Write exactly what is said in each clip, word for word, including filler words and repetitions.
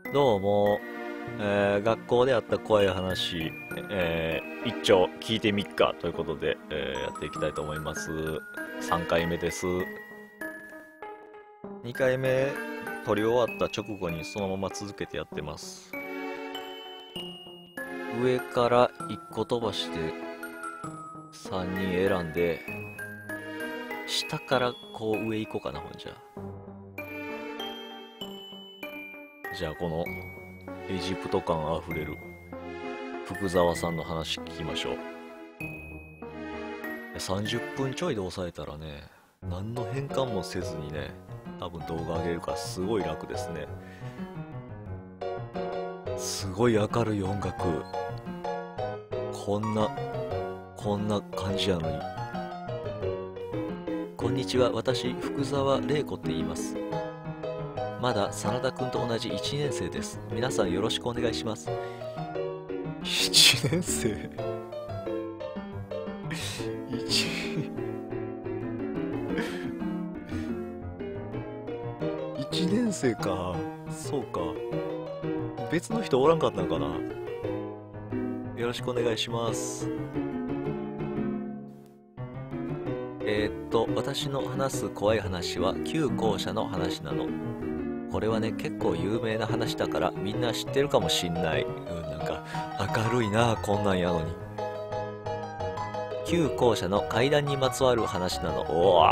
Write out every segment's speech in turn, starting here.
どうも、えー学校であった怖い話、えー一丁聞いてみっかということで、えーやっていきたいと思います。さんかいめです。にかいめ撮り終わった直後にそのまま続けてやってます。上からいっこ飛ばしてさんにん選んで、下からこう上行こうかな、ほんじゃ。じゃあこのエジプト感あふれる福沢さんの話聞きましょう。さんじゅっぷんちょいで抑えたらね、何の変換もせずにね、多分動画上げるからすごい楽ですね。すごい明るい音楽。こんな、こんな感じやのに。こんにちは、私、福沢玲子って言います。まだ真田くんと同じいちねん生です。皆さんよろしくお願いします。いちねん生 ?いち、いちねん生か。そうか。別の人おらんかったのかな。よろしくお願いします。えーっと、私の話す怖い話は旧校舎の話なの。これはね、結構有名な話だからみんな知ってるかもしんない。うん、なんか明るいな、こんなんやのに。旧校舎の階段にまつわる話なの。おお、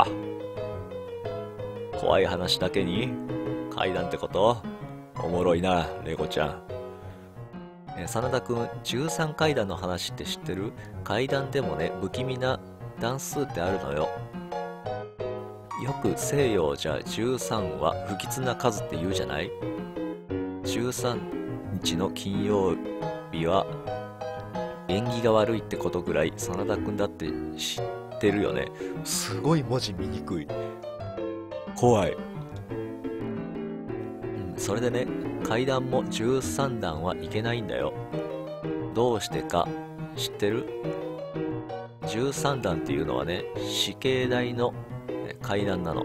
怖い話だけに階段ってこと？おもろいな、レコちゃん。えー真田くん、じゅうさん階段の話って知ってる？階段でもね、不気味な段数ってあるのよ。よく西洋じゃじゅうさんは不吉な数って言うじゃない？ じゅうさん 日の金曜日は縁起が悪いってことぐらい真田くんだって知ってるよね。すごい文字見にくい。怖い。うん、それでね、階段もじゅうさん段はいけないんだよ。どうしてか知ってる？ じゅうさん 段っていうのはね、死刑台の階段なの。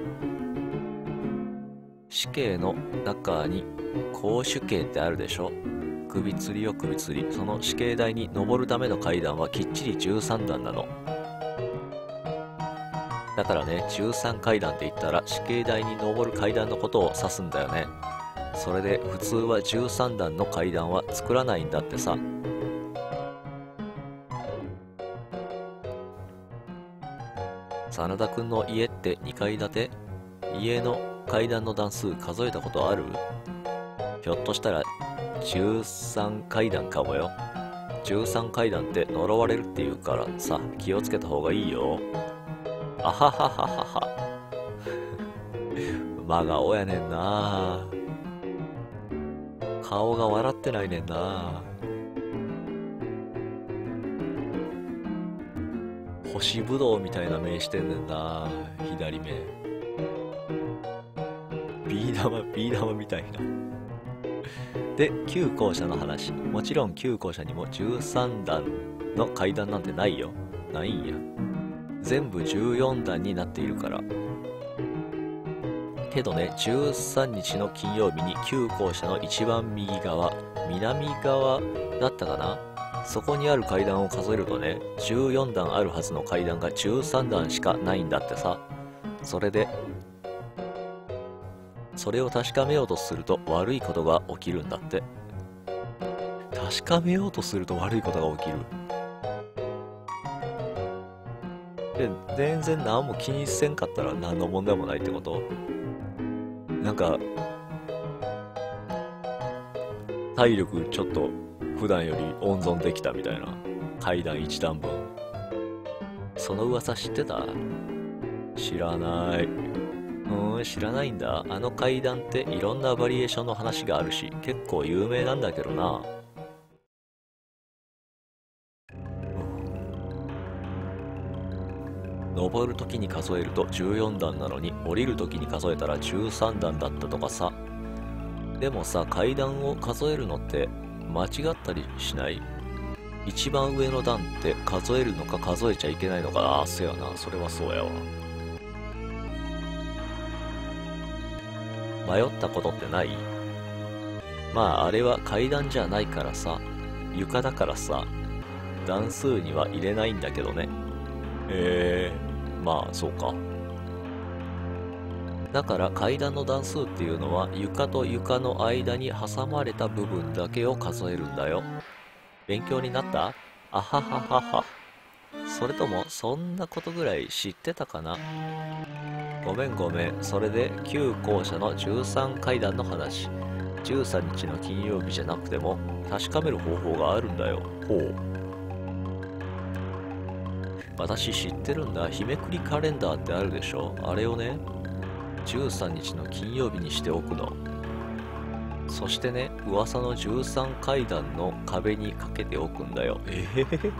死刑の中に公主刑ってあるでしょ。首吊りよ、首吊り。その死刑台に登るための階段はきっちりじゅうさん段なの。だからね、じゅうさん階段って言ったら死刑台に登る階段のことを指すんだよね。それで普通はじゅうさん段の階段は作らないんだってさ。真田くんの家ってにかい建て？家の階段の段数数えたことある？ひょっとしたらじゅうさん階段かもよ。じゅうさん階段って呪われるっていうからさ、気をつけた方がいいよ。あははははは。真顔やねんな。顔が笑ってないねんな。干しぶどうみたいな目してんねんな、左目。ビー玉、ビー玉みたいな。で、旧校舎の話。もちろん旧校舎にもじゅうさん段の階段なんてないよ。ないんや。全部じゅうよん段になっているから。けどね、じゅうさんにちの金曜日に旧校舎の一番右側、南側だったかな、そこにある階段を数えるとね、じゅうよん段あるはずの階段がじゅうさん段しかないんだってさ。それで、それを確かめようとすると悪いことが起きるんだって。確かめようとすると悪いことが起きる。で、全然何も気にせんかったら何の問題もないってこと？なんか、体力ちょっと普段より温存できたみたいな。階段いち段分。その噂知ってた？知らない。うーん、知らないんだ。あの階段っていろんなバリエーションの話があるし、結構有名なんだけどな。登るときに数えるとじゅうよん段なのに、降りるときに数えたらじゅうさん段だったとかさ。でもさ、階段を数えるのって間違ったりしない？一番上の段って数えるのか数えちゃいけないのか。ああ、そうやな。それはそうやわ。迷ったことってない？ まああれは階段じゃないからさ、床だからさ、段数には入れないんだけどね。へえ、まあそうか。だから階段の段数っていうのは床と床の間に挟まれた部分だけを数えるんだよ。勉強になった？あはははは。それともそんなことぐらい知ってたかな？ごめんごめん。それで旧校舎のじゅうさん階段の話。じゅうさんにちの金曜日じゃなくても確かめる方法があるんだよ。ほう。私知ってるんだ。日めくりカレンダーってあるでしょ？あれをね、じゅうさんにちの金曜日にしておくの。そしてね、噂のじゅうさん階段の壁にかけておくんだよ。えへへへ。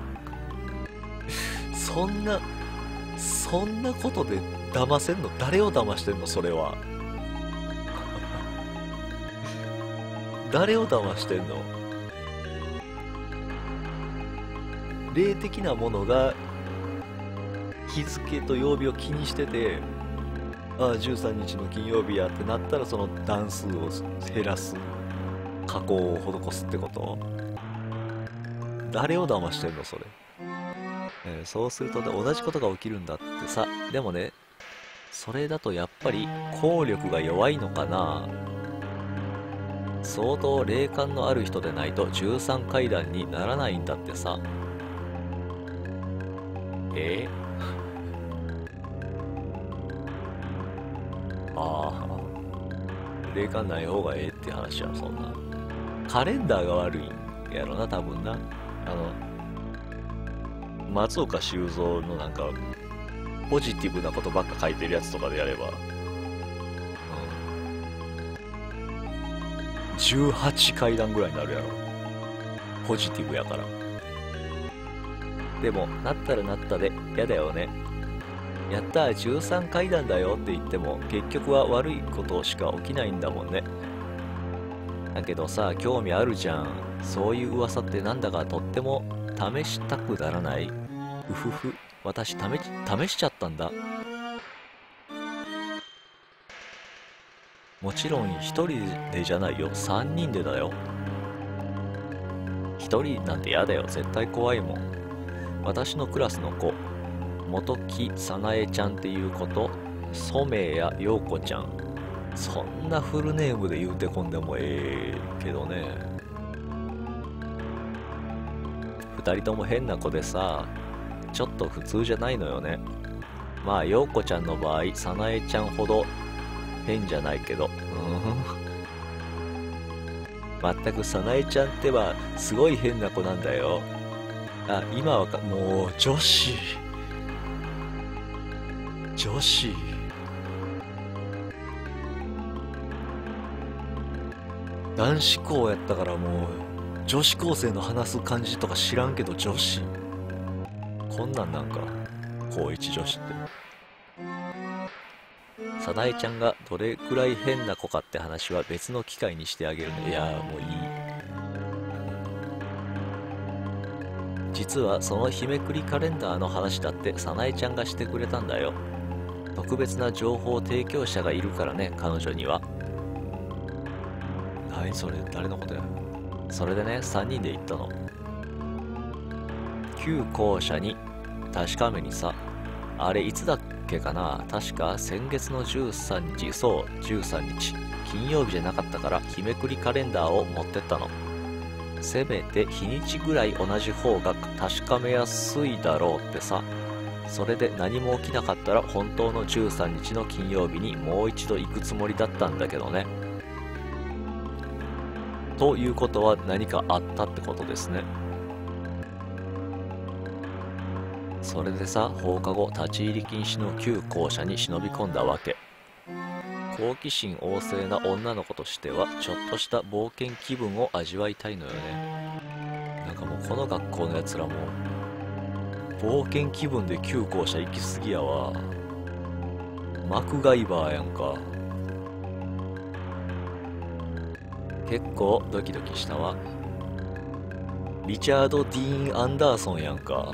そんな、そんなことで騙せんの？誰を騙してんのそれは。誰を騙してんの？霊的なものが日付と曜日を気にしてて、ああじゅうさんにちの金曜日やってなったらその段数を減らす加工を施すってこと？誰を騙してんのそれ、えーそうすると、ね、同じことが起きるんだってさ。でもね、それだとやっぱり効力が弱いのかな。相当霊感のある人でないとじゅうさん階段にならないんだってさ。えー、ああ、霊感ない方がええって話はそんな。カレンダーが悪いんやろな、多分な。あの、松岡修造のなんか、ポジティブなことばっか書いてるやつとかでやれば、うん、じゅうはち階段ぐらいになるやろ。ポジティブやから。でも、なったらなったで、やだよね。やったーじゅうさん階段だよって言っても、結局は悪いことしか起きないんだもんね。だけどさ、興味あるじゃん。そういう噂ってなんだかとっても試したくならない？うふふ、私試し、試しちゃったんだ。もちろん一人でじゃないよ。三人でだよ。一人なんてやだよ。絶対怖いもん。私のクラスの子、本木さなえちゃんっていう子と、染谷陽子ちゃん。そんなフルネームで言うてこんでもええけどね。二人とも変な子でさ、ちょっと普通じゃないのよね。まあ陽子ちゃんの場合、さなえちゃんほど変じゃないけど、まったくさなえちゃんってばすごい変な子なんだよ。あ、今はか、もう女子女子男子校やったからもう女子高生の話す感じとか知らんけど、女子こんなんなんか高一女子って。さなえちゃんがどれくらい変な子かって話は別の機会にしてあげるね。いやーもういい。実はその日めくりカレンダーの話だってさなえちゃんがしてくれたんだよ。特別な情報提供者がいるからね、彼女には。何それ、誰のことや。それでね、さんにんで行ったの。旧校舎に確かめにさ。あれいつだっけかな。確か先月のじゅうさんにち。そうじゅうさんにち金曜日じゃなかったから日めくりカレンダーを持ってったの。せめて日にちぐらい同じ方が確かめやすいだろうってさ。それで何も起きなかったら本当のじゅうさんにちの金曜日にもう一度行くつもりだったんだけどね。ということは何かあったってことですね。それでさ、放課後立ち入り禁止の旧校舎に忍び込んだわけ。好奇心旺盛な女の子としてはちょっとした冒険気分を味わいたいのよね。なんかもうこの学校のやつらも冒険気分で旧校舎行き過ぎやわ。マクガイバーやんか。結構ドキドキしたわ。リチャード・ディーン・アンダーソンやんか。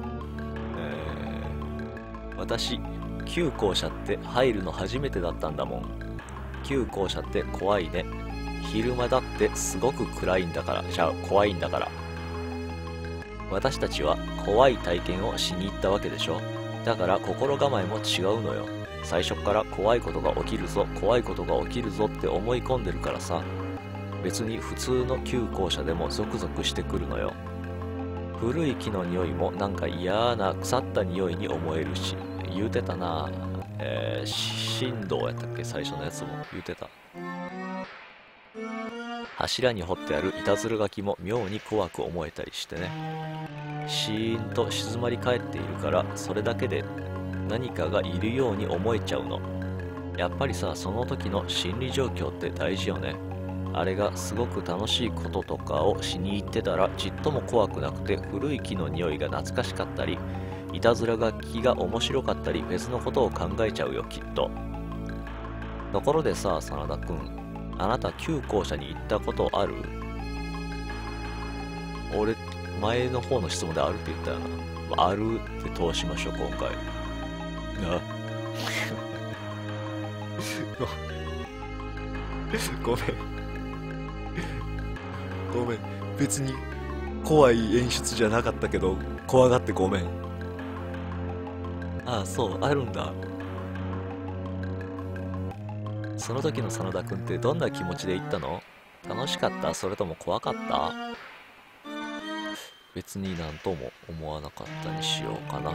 えー、私旧校舎って入るの初めてだったんだもん。旧校舎って怖いね。 昼間だってすごく暗いんだから、じゃあ怖いんだから。私たちは怖い体験をしに行ったわけでしょ。だから心構えも違うのよ。最初から怖いことが起きるぞ、怖いことが起きるぞって思い込んでるからさ。別に普通の旧校舎でもゾクゾクしてくるのよ。古い木の匂いもなんか嫌な腐った匂いに思えるし、言うてたな。えー、振動やったっけ、最初のやつも言うてた。柱に彫ってあるいたずら書きも妙に怖く思えたりしてね。シーンと静まり返っているから、それだけで何かがいるように思えちゃうの。やっぱりさ、その時の心理状況って大事よね。あれがすごく楽しいこととかをしに行ってたら、ちっとも怖くなくて古い木の匂いが懐かしかったり、いたずら書きが面白かったり、別のことを考えちゃうよ、きっと。ところでさ、真田くん、あなた旧校舎に行ったことある？俺、前の方の質問であるって言ったよな。あるって通しましょう、今回。な。ごめん。ごめん。別に怖い演出じゃなかったけど、怖がってごめん。ああ、そう、あるんだ。その時の真田くんってどんな気持ちで行ったの？楽しかった？それとも怖かった？別になんとも思わなかったにしようかな。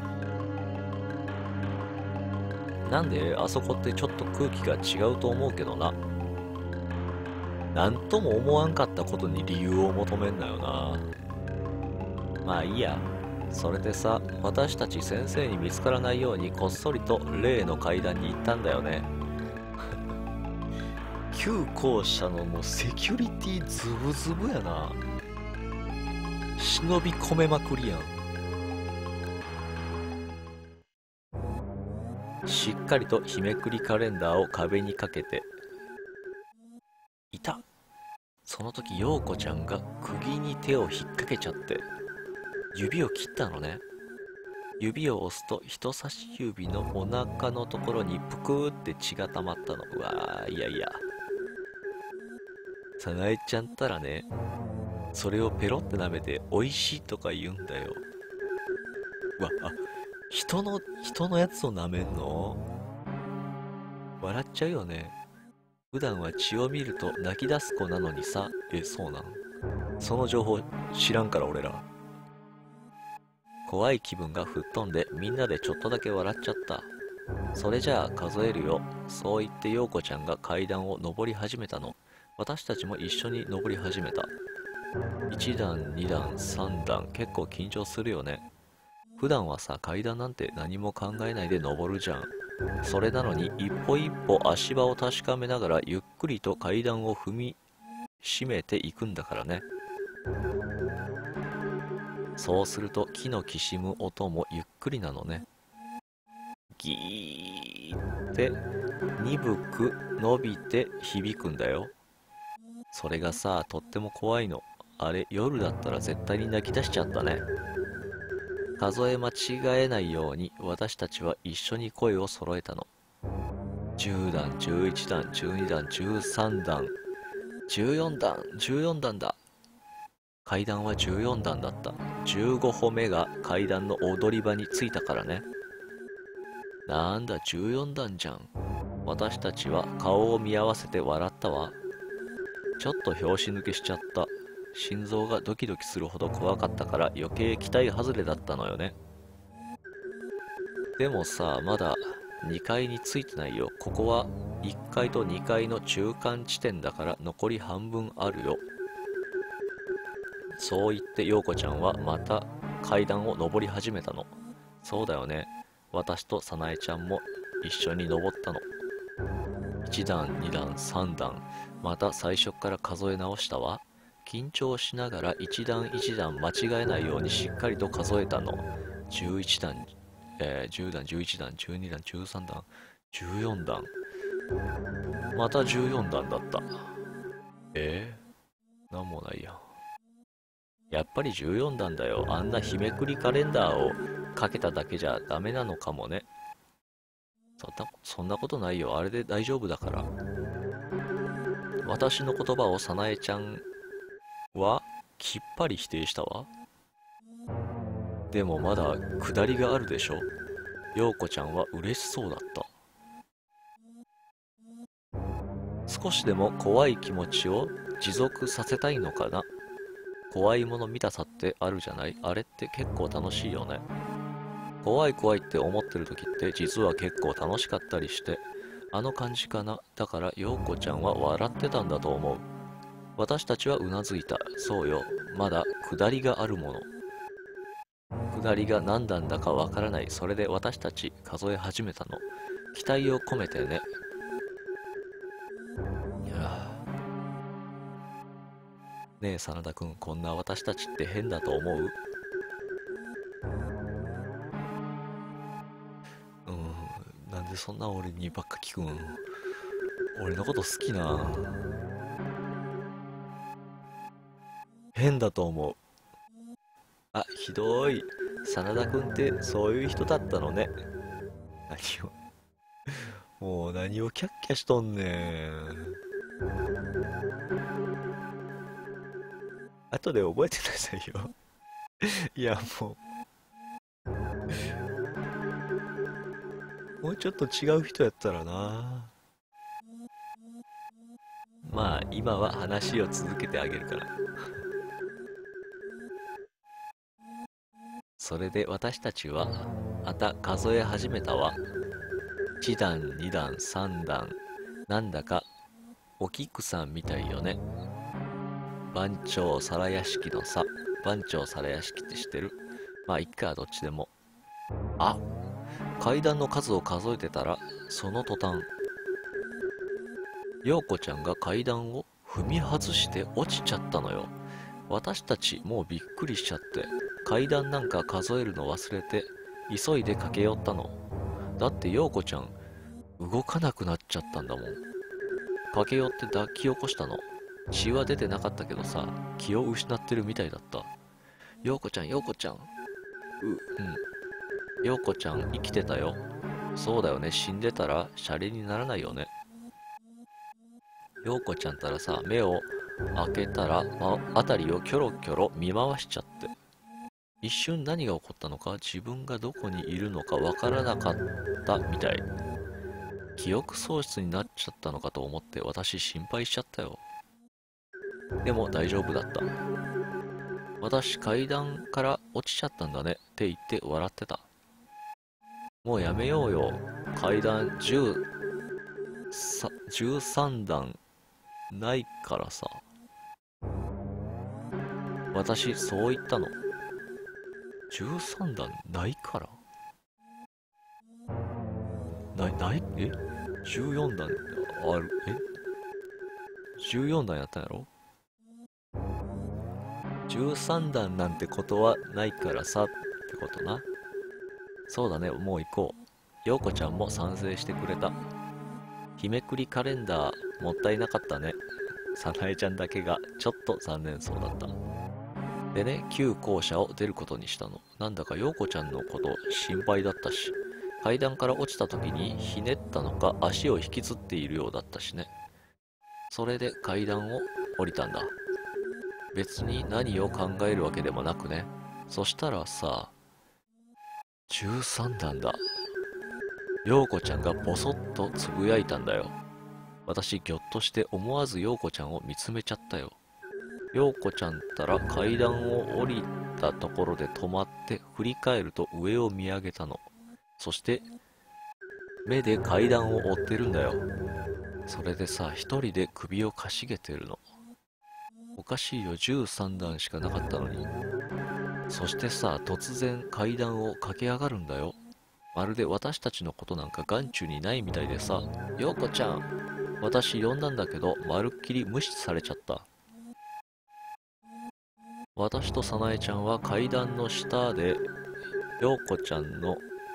なんであそこってちょっと空気が違うと思うけどな。なんとも思わんかったことに理由を求めんなよな。まあいいや。それでさ、私たち先生に見つからないようにこっそりと例の階段に行ったんだよね。旧校舎のもうセキュリティズブズブやな。忍び込めまくりやん。しっかりと日めくりカレンダーを壁にかけていた。その時陽子ちゃんが釘に手を引っ掛けちゃって指を切ったのね。指を押すと人差し指のお腹のところにぷくーって血が溜まったの。うわー、いやいや。さなえちゃんったらね、それをペロって舐めて美味しいとか言うんだよ。うわ、あ、人の、人のやつを舐めんの？笑っちゃうよね。普段は血を見ると泣き出す子なのにさ。え、そうなん？その情報知らんから俺ら。怖い気分が吹っ飛んでみんなでちょっとだけ笑っちゃった。それじゃあ数えるよ。そう言って陽子ちゃんが階段を登り始めたの。私たちも一緒に登り始めた。いち段、に段、さん段、結構緊張するよね。普段はさ、階段なんて何も考えないで登るじゃん。それなのに一歩一歩足場を確かめながらゆっくりと階段を踏みしめていくんだからね。そうすると木のきしむ音もゆっくりなのね。ギーって鈍く伸びて響くんだよ。それがさ、とっても怖いの。あれ、夜だったら絶対に泣き出しちゃったね。数え間違えないように私たちは一緒に声を揃えたの。じゅう段、じゅういち段、じゅうに段、じゅうさん段、じゅうよん段、じゅうよん段だ。階段はじゅうよん段だった。じゅうご歩目が階段の踊り場に着いたからね。なんだ、じゅうよん段じゃん。私たちは顔を見合わせて笑ったわ。ちょっと拍子抜けしちゃった。心臓がドキドキするほど怖かったから余計期待外れだったのよね。でもさ、まだにかいに着いてないよ。ここはいっかいとにかいの中間地点だから残り半分あるよ。そう言って陽子ちゃんはまた階段を登り始めたの。そうだよね。私と早苗ちゃんも一緒に登ったの。いち段、に段、さん段、また最初から数え直したわ。緊張しながら一段一段間違えないようにしっかりと数えたの。じゅういち段、えー、じゅう段、じゅういち段、じゅうに段、じゅうさん段、じゅうよん段。またじゅうよん段だった。えー、なんもないやん。やっぱりじゅうよん段だよ。あんな日めくりカレンダーをかけただけじゃダメなのかもね。そんな、そんなことないよ。あれで大丈夫だから。 私の言葉をさなえちゃんはきっぱり否定したわ。でもまだ下りがあるでしょ。陽子ちゃんは嬉しそうだった。少しでも怖い気持ちを持続させたいのかな。怖いもの見たさってあるじゃない。あれって結構楽しいよね。怖い怖いって思ってる時って実は結構楽しかったりして、あの感じかな。だから陽子ちゃんは笑ってたんだと思う。私たちはうなずいた。そうよ、まだ下りがあるもの。下りが何段だかわからない。それで私たち数え始めたの。期待を込めてね。いやねえ真田くん、こんな私たちって変だと思う？うん、なんでそんな俺にばっか聞くん？俺のこと好きな？変だと思う。あ、ひどい。真田くんってそういう人だったのね。何を、もう何をキャッキャしとんねん。後で覚えてなさいよ。いや、もう、もうちょっと違う人やったらな。まあ、今は話を続けてあげるから。それで私たちは、また数え始めたわ。いち段、に段、さん段。なんだか、お菊さんみたいよね。番長皿屋敷のさ。番長皿屋敷って知ってる？まあ、いっか、どっちでも。あ、階段の数を数えてたら、その途端、陽子ちゃんが階段を踏み外して落ちちゃったのよ。私たちもうびっくりしちゃって、階段なんか数えるの忘れて、急いで駆け寄ったの。だって陽子ちゃん、動かなくなっちゃったんだもん。駆け寄って抱き起こしたの。血は出てなかったけどさ、気を失ってるみたいだった。陽子ちゃん、陽子ちゃん。う、うん。陽子ちゃん生きてたよ。そうだよね、死んでたらシャレにならないよね。陽子ちゃんたらさ、目を開けたら、ま、辺りをキョロキョロ見回しちゃって。一瞬何が起こったのか、自分がどこにいるのかわからなかったみたい。記憶喪失になっちゃったのかと思って私心配しちゃったよ。でも大丈夫だった。私階段から落ちちゃったんだねって言って笑ってた。もうやめようよ。階段じゅう、じゅうさん段ないからさ。私そう言ったの。じゅうさん段ないからない、ない、え ?じゅうよん 段ある、え ?じゅうよん 段やったんやろ？ じゅうさん 段なんてことはないからさってことな。そうだね、もう行こう。陽子ちゃんも賛成してくれた。日めくりカレンダーもったいなかったね。さなえちゃんだけがちょっと残念そうだった。でね、旧校舎を出ることにしたの。なんだか陽子ちゃんのこと心配だったし、階段から落ちた時にひねったのか足を引きずっているようだったしね。それで階段を降りたんだ。別に何を考えるわけでもなくね。そしたらさ、じゅうさん段だ。陽子ちゃんがボソッとつぶやいたんだよ。私ぎょっとして思わず陽子ちゃんを見つめちゃったよ。陽子ちゃんったら階段を降りたところで止まって振り返ると上を見上げたの。そして目で階段を追ってるんだよ。それでさ、一人で首をかしげてるの。おかしいよ、じゅうさん段しかなかったのに。そしてさ、突然階段を駆け上がるんだよ。まるで私たちのことなんか眼中にないみたいでさ、陽子ちゃん、私呼んだんだけど、まるっきり無視されちゃった。私とさなえちゃんは階段の下で、陽子ちゃんの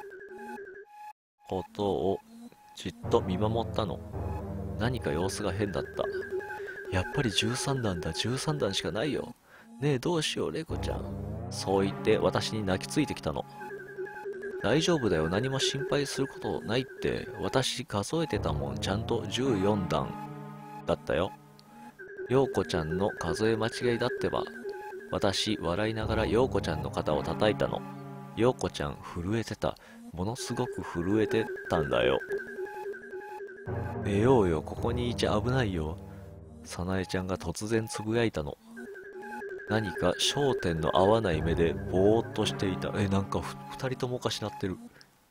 ことをじっと見守ったの。何か様子が変だった。やっぱりじゅうさん段だ、じゅうさん段しかないよ。ねえ、どうしよう、玲子ちゃん。そう言って私に泣きついてきたの。大丈夫だよ、何も心配することないって。私数えてたもん、ちゃんとじゅうよん段だったよ。 陽子ちゃんの数え間違いだってば。私、笑いながら陽子ちゃんの肩を叩いたの。陽子ちゃん、震えてた。ものすごく震えてたんだよ。寝ようよ、ここにいちゃ危ないよ。早苗ちゃんが突然つぶやいたの。何か焦点の合わない目でぼーっとしていた。え、なんかふ二人ともおかしなってる。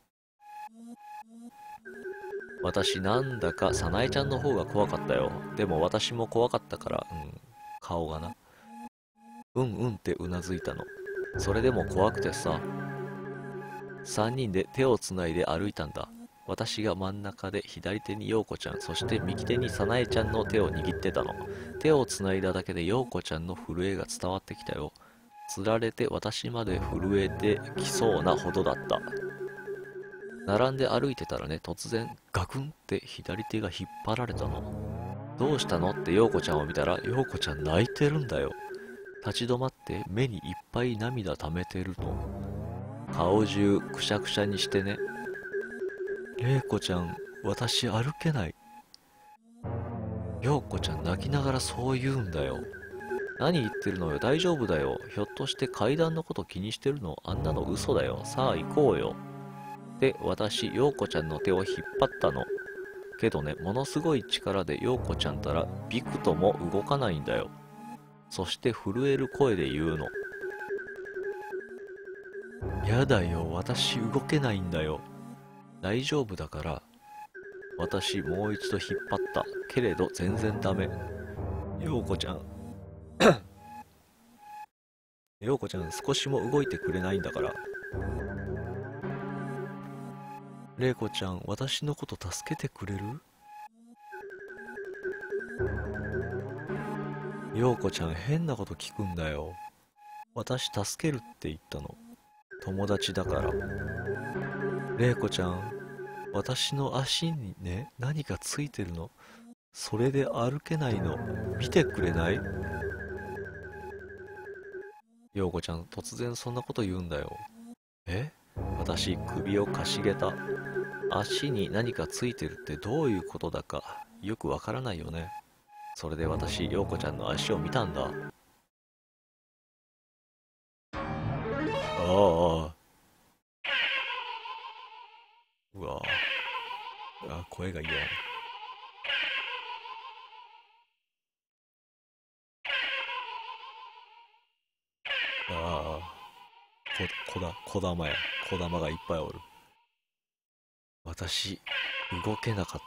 私なんだか早苗ちゃんの方が怖かったよ。でも私も怖かったから、うん、顔がな。うんうんってうなずいたの。それでも怖くてさ。三人で手をつないで歩いたんだ。私が真ん中で左手に陽子ちゃん、そして右手に早苗ちゃんの手を握ってたの。手をつないだだけで陽子ちゃんの震えが伝わってきたよ。つられて私まで震えてきそうなほどだった。並んで歩いてたらね、突然ガクンって左手が引っ張られたの。どうしたのって陽子ちゃんを見たら、陽子ちゃん泣いてるんだよ。立ち止まって目にいっぱい涙溜めてるの。顔中くしゃくしゃにしてね。玲子ちゃん、私歩けない。陽子ちゃん泣きながらそう言うんだよ。何言ってるのよ、大丈夫だよ。ひょっとして階段のこと気にしてるの？あんなの嘘だよ。さあ行こうよ。で、私、陽子ちゃんの手を引っ張ったの。けどね、ものすごい力で陽子ちゃんたらびくとも動かないんだよ。そして震える声で言うの。やだよ、私動けないんだよ。大丈夫だから。私もう一度引っ張った。けれど全然ダメ。陽子ちゃん。陽子ちゃん少しも動いてくれないんだから。玲子ちゃん、私のこと助けてくれる？陽子ちゃん変なこと聞くんだよ。私助けるって言ったの。友達だから。玲子ちゃん、私の足にね、何かついてるの。それで歩けないの。見てくれない？陽子ちゃん、突然そんなこと言うんだよ。え？私、首をかしげた。足に何かついてるってどういうことだかよくわからないよね。それで私、陽子ちゃんの足を見たんだ。ああ、うわあ、声が嫌や。ああ、こ、こだ、こだまや。こだまがいっぱいおる。私、動けなかった。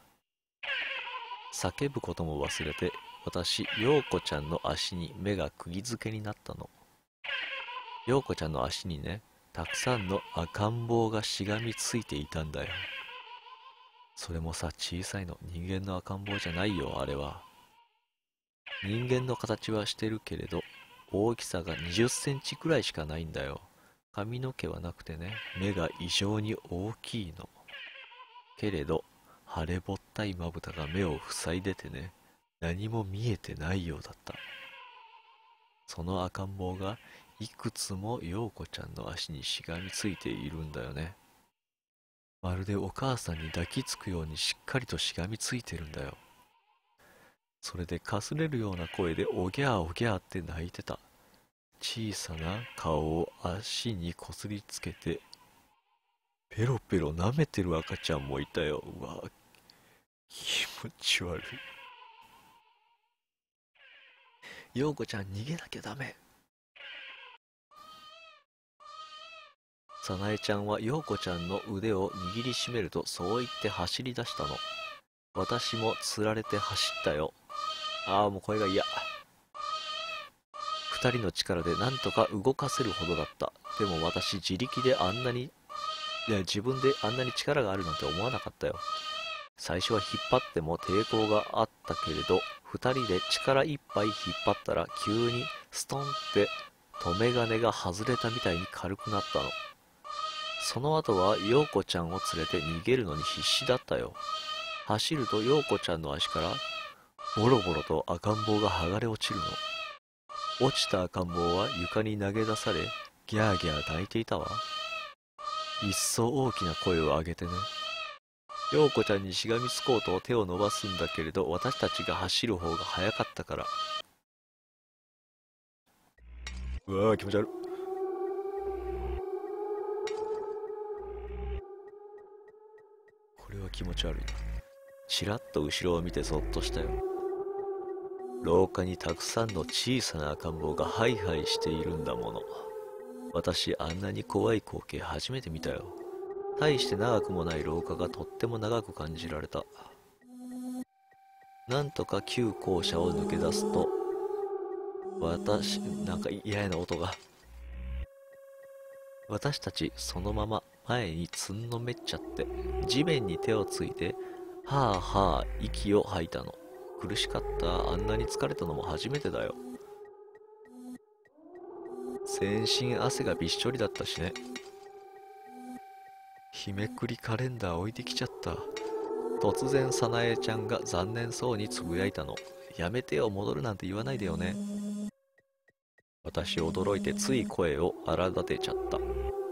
叫ぶことも忘れて、私、陽子ちゃんの足に目が釘付けになったの。陽子ちゃんの足にね、たくさんの赤ん坊がしがみついていたんだよ。それもさ、小さいの。人間の赤ん坊じゃないよ、あれは。人間の形はしてるけれど、大きさがにじゅっセンチくらいしかないんだよ。髪の毛はなくてね、目が異常に大きいの。けれど、腫れぼったいまぶたが目を塞いでてね、何も見えてないようだった。その赤ん坊がいくつも陽子ちゃんの足にしがみついているんだよね。まるでお母さんに抱きつくようにしっかりとしがみついてるんだよ。それでかすれるような声でおぎゃーおぎゃーって泣いてた。小さな顔を足にこすりつけて、ペロペロ舐めてる赤ちゃんもいたよ。うわ、気持ち悪い。陽子ちゃん逃げなきゃダメ。早苗ちゃんは陽子ちゃんの腕を握りしめるとそう言って走り出したの。私もつられて走ったよ。ああ、もう声が嫌。二人の力でなんとか動かせるほどだった。でも私自力であんなに、いや自分であんなに力があるなんて思わなかったよ。最初は引っ張っても抵抗があったけれど、二人で力いっぱい引っ張ったら急にストンって留め金が外れたみたいに軽くなったの。その後は陽子ちゃんを連れて逃げるのに必死だったよ。走ると陽子ちゃんの足からボロボロと赤ん坊が剥がれ落ちるの。落ちた赤ん坊は床に投げ出され、ギャーギャー泣いていたわ。一層大きな声を上げてね。 陽子ちゃんにしがみつこうと手を伸ばすんだけれど、私たちが走る方が早かったから。うわー、気持ち悪い。これは気持ち悪いな。ちらっと後ろを見てゾッとしたよ。廊下にたくさんの小さな赤ん坊がハイハイしているんだもの。私、あんなに怖い光景初めて見たよ。大して長くもない廊下がとっても長く感じられた。なんとか旧校舎を抜け出すと、私、なんか嫌な音が。私たちそのまま前につんのめっちゃって、地面に手をついて、はあはあ息を吐いたの。苦しかった。あんなに疲れたのも初めてだよ。全身汗がびっしょりだったしね。日めくりカレンダー置いてきちゃった。突然早苗ちゃんが残念そうにつぶやいたの。やめてよ、戻るなんて言わないでよね。私驚いてつい声を荒立てちゃった。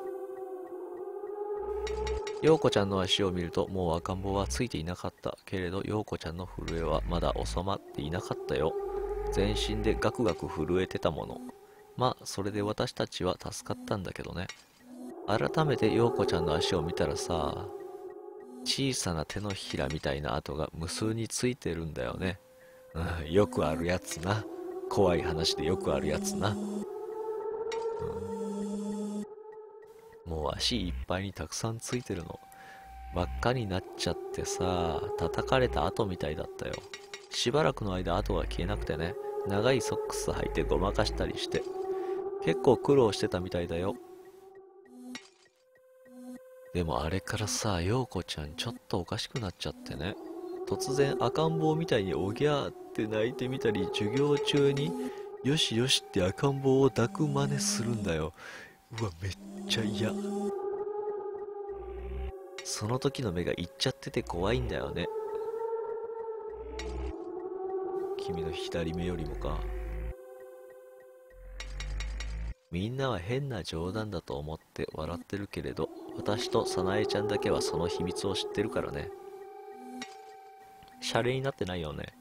陽子ちゃんの足を見るともう赤ん坊はついていなかったけれど、陽子ちゃんの震えはまだ収まっていなかったよ。全身でガクガク震えてたもの。まあそれで私たちは助かったんだけどね。改めて陽子ちゃんの足を見たらさ、小さな手のひらみたいな跡が無数についてるんだよね。うん、よくあるやつな。怖い話でよくあるやつな。うん、もう足いっぱいにたくさんついてるの。真っ赤になっちゃってさ、叩かれた跡みたいだったよ。しばらくの間跡が消えなくてね、長いソックス履いてごまかしたりして、結構苦労してたみたいだよ。でもあれからさ、陽子ちゃんちょっとおかしくなっちゃってね。突然赤ん坊みたいにおぎゃーって泣いてみたり、授業中によしよしって赤ん坊を抱く真似するんだよ。うわ、めっちゃ嫌。その時の目がいっちゃってて怖いんだよね。君の左目よりもか。みんなは変な冗談だと思って笑ってるけれど、私と早苗ちゃんだけはその秘密を知ってるからね。シャレになってないよね。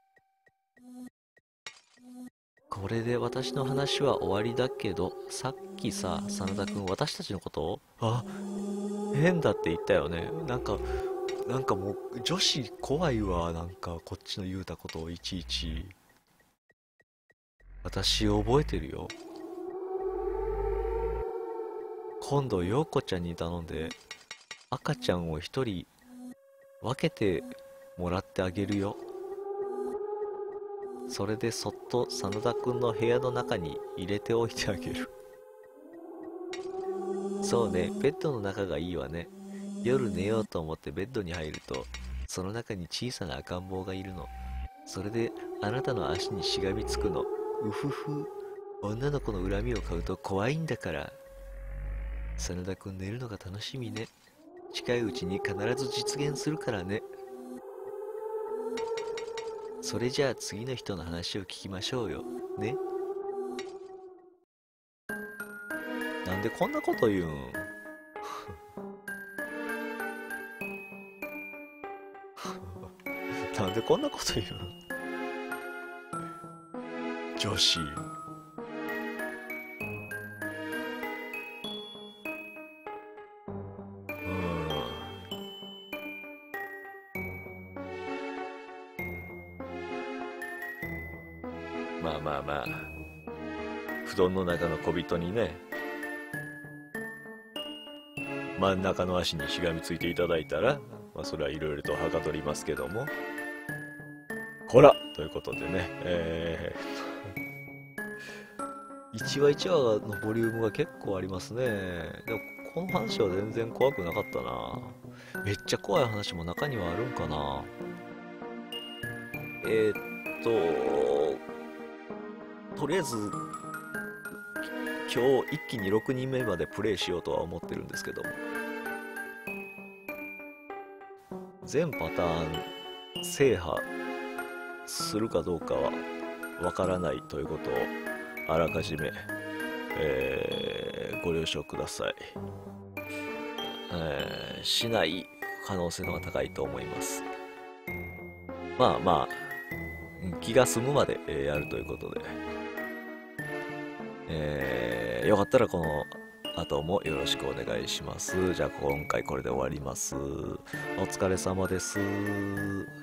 これで私の話は終わりだけど、さっきさ、真田くん私たちのことを、あ、変だって言ったよね。なんか、なんかもう女子怖いわ。なんかこっちの言うたことをいちいち。私覚えてるよ。今度陽子ちゃんに頼んで赤ちゃんを一人分けてもらってあげるよ。それでそっと真田くんの部屋の中に入れておいてあげる。そうね、ベッドの中がいいわね。夜寝ようと思ってベッドに入ると、その中に小さな赤ん坊がいるの。それであなたの足にしがみつくの。うふふ。女の子の恨みを買うと怖いんだから。真田くん寝るのが楽しみね。近いうちに必ず実現するからね。それじゃあ次の人の話を聞きましょうよ。ね。なんでこんなこと言うん？なんでこんなこと言うん？女子。まあまあまあ、布団の中の小人にね、真ん中の足にしがみついていただいたら、まあそれはいろいろとはかどりますけども。ほらということでね、えー、いちわいちわのボリュームが結構ありますね。でもこの話は全然怖くなかったな。めっちゃ怖い話も中にはあるんかな。えー、っととりあえず今日一気にろくにんめまでプレイしようとは思ってるんですけども、全パターン制覇するかどうかはわからないということをあらかじめ、えーご了承ください。えーしない可能性の方が高いと思います。まあまあ、気が済むまで、えーやるということで、えーよかったらこの後もよろしくお願いします。じゃあ今回これで終わります。お疲れ様です。